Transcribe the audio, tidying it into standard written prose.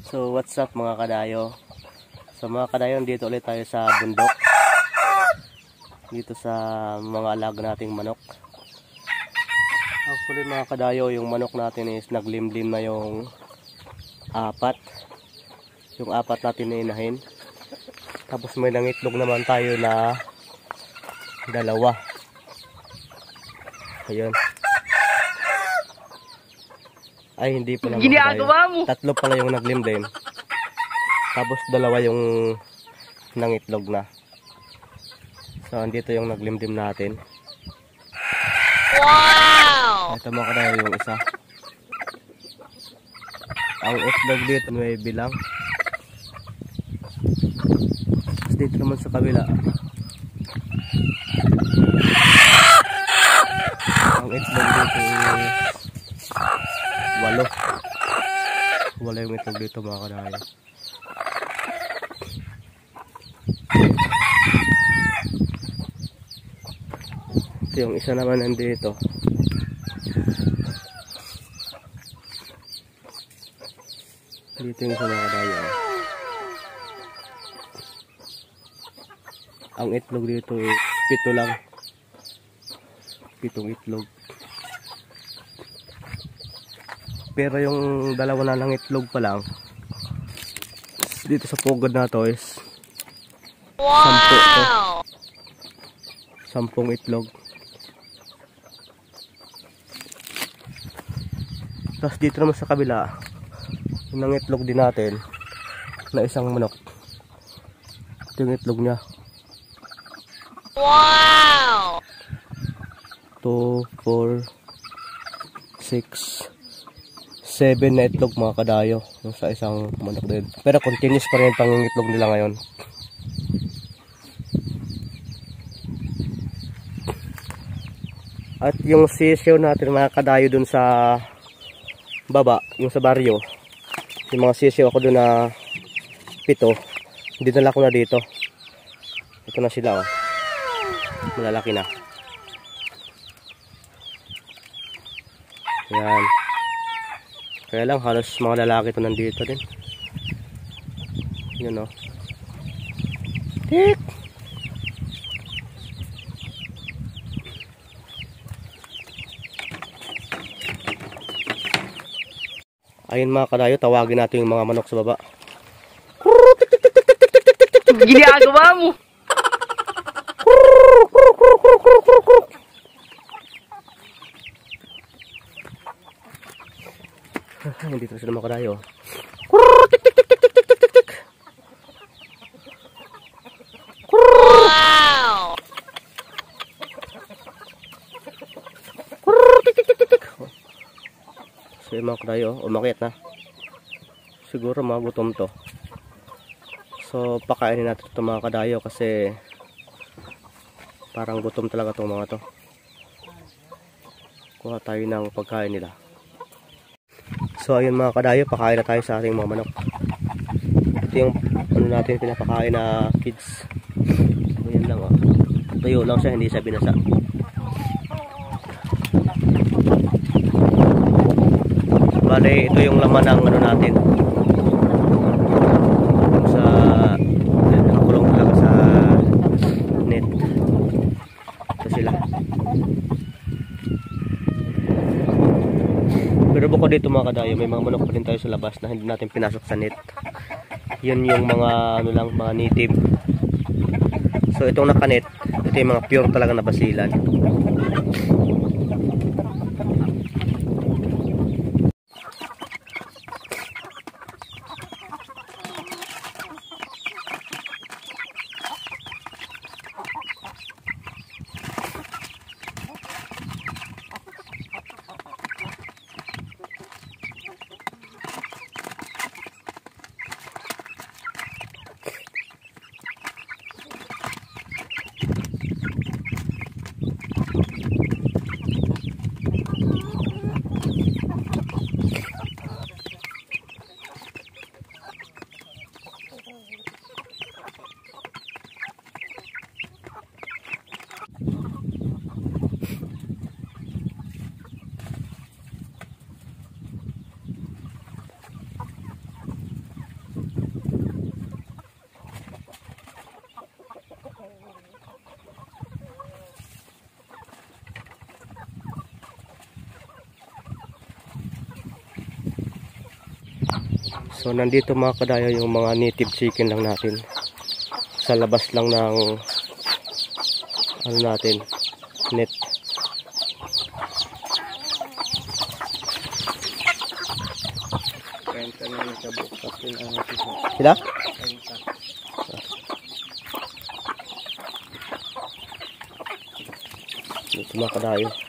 So what's up mga kadayo? So mga kadayo, dito ulit tayo sa bundok. Dito sa mga alaga nating manok. Actually mga kadayo, yung manok natin is naglimlim na yung apat. Yung apat natin na inahin. Tapos may nangitlog naman tayo na dalawa. Ayun. Ay, hindi pala. Ginagawa mo. Tatlo pala yung naglimlim. Tapos dalawa yung nangitlog na. So, andito yung naglimlim natin. Wow! Ito mga kadayo yung isa. Ang itlog dito may bilang. Tapos dito naman sa kabila. Ang itlog dito is 8. Wala yung itlog dito mga kadayo. Ito yung isa naman nandito. Dito yung isa mga kadayo. Ang itlog dito is 7 lang. 7 itlog. Pero yung dalawa na lang itlog pa lang dito sa pugad na to is 10 itlog. Tapos dito naman sa kabila yung nangitlog din natin na isang manok. Ito yung itlog nya. Wow! 2, 4, 6, 7 na itlog mga kadayo yung sa isang manok din. Pero continuous pa rin pangingitlog nila ngayon. At yung sisiyo natin mga kadayo dun sa baba, yung sa baryo, yung mga sisiyo ako dun na 7, dinala ko na dito. Ito na sila, oh. Malalaki na. Yan. Kaya lang halos mga lalaki ito nandito din. Yun, oh. Tik! Ayun mga kadayo, tawagin natin yung mga manok sa baba. Ginagawa mo! Nandito na sila mga kadayo. Wow! So yung mga kadayo, umakyat na. Siguro mga gutom to. So pakainin natin ito mga kadayo kasi parang gutom talaga itong mga to. Kuha tayo ng pagkain nila. So ayun mga kadayo, pakain na tayo sa ating mga manok. Ito yung ano natin pinapakain na kids. Ayan lang, oh. Tuyo lang siya, hindi siya binasa. Bale, ito yung laman ng ano natin. Sa nakakulong talaga sa net. Ito sila. Pero bukod dito mga kadayo, may mga manok pa rin tayo sa labas na hindi natin pinasok sa net. Yun yung mga ano lang, mga native. So itong nakanet, ito yung mga pure talaga na basilan. So nandito mga kadayo yung mga native chicken lang natin. Sa labas lang ng ano natin, net. Sila? Dito mga kadayo.